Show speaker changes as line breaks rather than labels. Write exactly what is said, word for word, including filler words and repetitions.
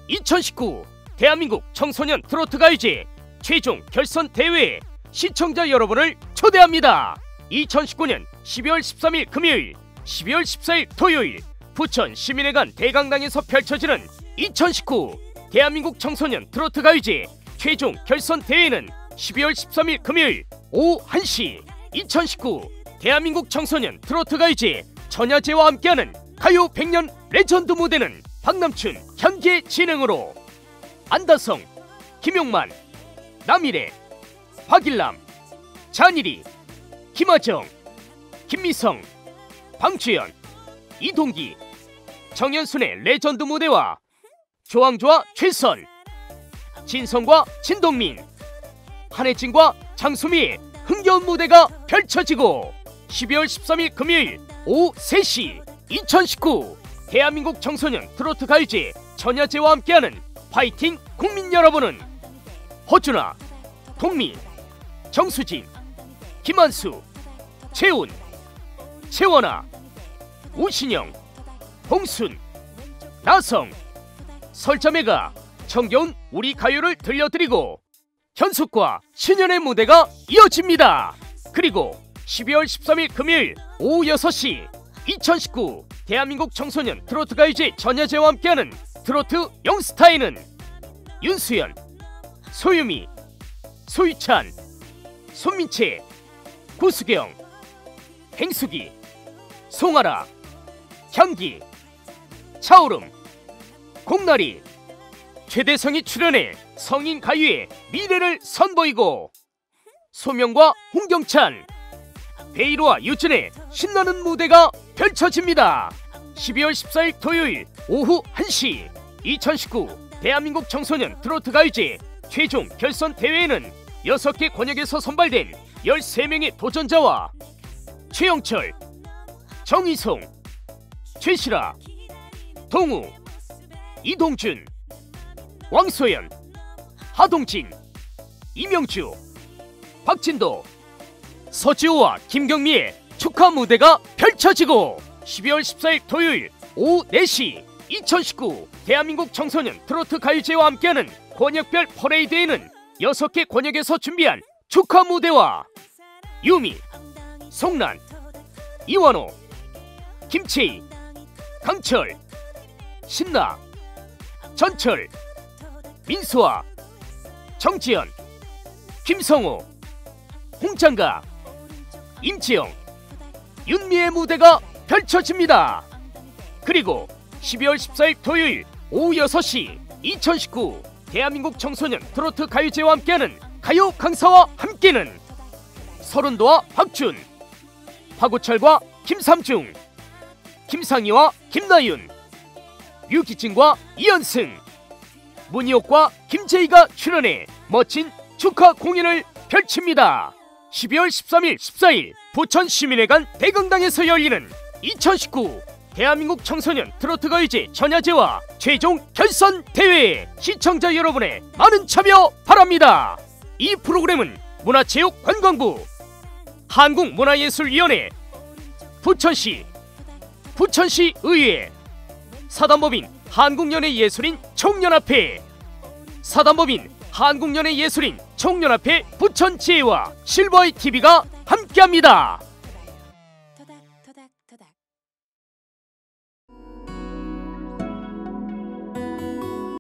이천십구 대한민국 청소년 트로트 가요제 최종 결선 대회에 시청자 여러분을 초대합니다. 이천십구년 십이월 십삼일 금요일, 십이월 십사일 토요일 부천 시민회관 대강당에서 펼쳐지는 이천십구 대한민국 청소년 트로트 가요제 최종 결선 대회는 십이월 십삼일 금요일 오후 한시 이천십구 대한민국 청소년 트로트 가요제 전야제와 함께하는 가요 백년 레전드 무대는 박남춘 현재 진행으로 안다성, 김용만, 남일애, 박일남, 잔일이, 김하정, 김미성, 방주연, 이동기, 정연순의 레전드 무대와 조항조와 최선, 진성과 진동민, 한혜진과 장수미의 흥겨운 무대가 펼쳐지고 십이월 십삼일 금요일 오후 세시 이천십구 대한민국 청소년 트로트 가요제 전야제와 함께하는 파이팅 국민 여러분은 허준아, 동미, 정수진, 김한수, 채운, 채원아, 우신영, 홍순, 나성, 설자매가 정겨운 우리 가요를 들려드리고 현숙과 신현의 무대가 이어집니다. 그리고 십이월 십삼일 금요일 오후 여섯시 이천십구 대한민국 청소년 트로트 가요제 전야제와 함께하는 트로트 영스타에는 윤수연, 소유미, 소유찬, 손민채, 구수경, 행숙이, 송아라, 향기, 차오름, 공나리, 최대성이 출연해 성인 가요의 미래를 선보이고 소명과 홍경찬, 베이로와 유진의 신나는 무대가 펼쳐집니다. 십이월 십사일 토요일 오후 한시 이천십구 대한민국 청소년 트로트 가요제 최종 결선 대회에는 여섯 개 권역에서 선발된 열세 명의 도전자와 최영철, 정희송, 최시라, 동우, 이동준, 왕소연, 하동진, 이명주, 박진도, 서지호와 김경미의 축하 무대가 펼쳐지고 십이월 십사일 토요일 오후 네시 이천십구 대한민국 청소년 트로트 가요제와 함께하는 권역별 퍼레이드에는 여섯 개 권역에서 준비한 축하 무대와 유미, 송란, 이완호, 김채희, 강철, 신나, 전철, 민수아, 정지연, 김성호, 홍창가, 임지영, 윤미의 무대가 펼쳐집니다. 그리고 십이월 십사일 토요일 오후 여섯시 이천십구 대한민국 청소년 트로트 가요제와 함께하는 가요 강사와 함께는 서른도와 박준, 박우철과 김삼중, 김상희와 김나윤, 유기진과 이현승, 문희옥과 김재희가 출연해 멋진 축하 공연을 펼칩니다. 십이월 십삼일, 십사일 부천 시민회관 대강당에서 열리는 이천십구 대한민국 청소년 트로트 가요제 전야제와 최종 결선 대회에 시청자 여러분의 많은 참여 바랍니다. 이 프로그램은 문화체육관광부, 한국문화예술위원회, 부천시, 부천시 의회, 사단법인 한국연예예술인 총연합회, 사단법인 한국연예예술인 총연합회 부천지회와 실버아이티비가 함께합니다.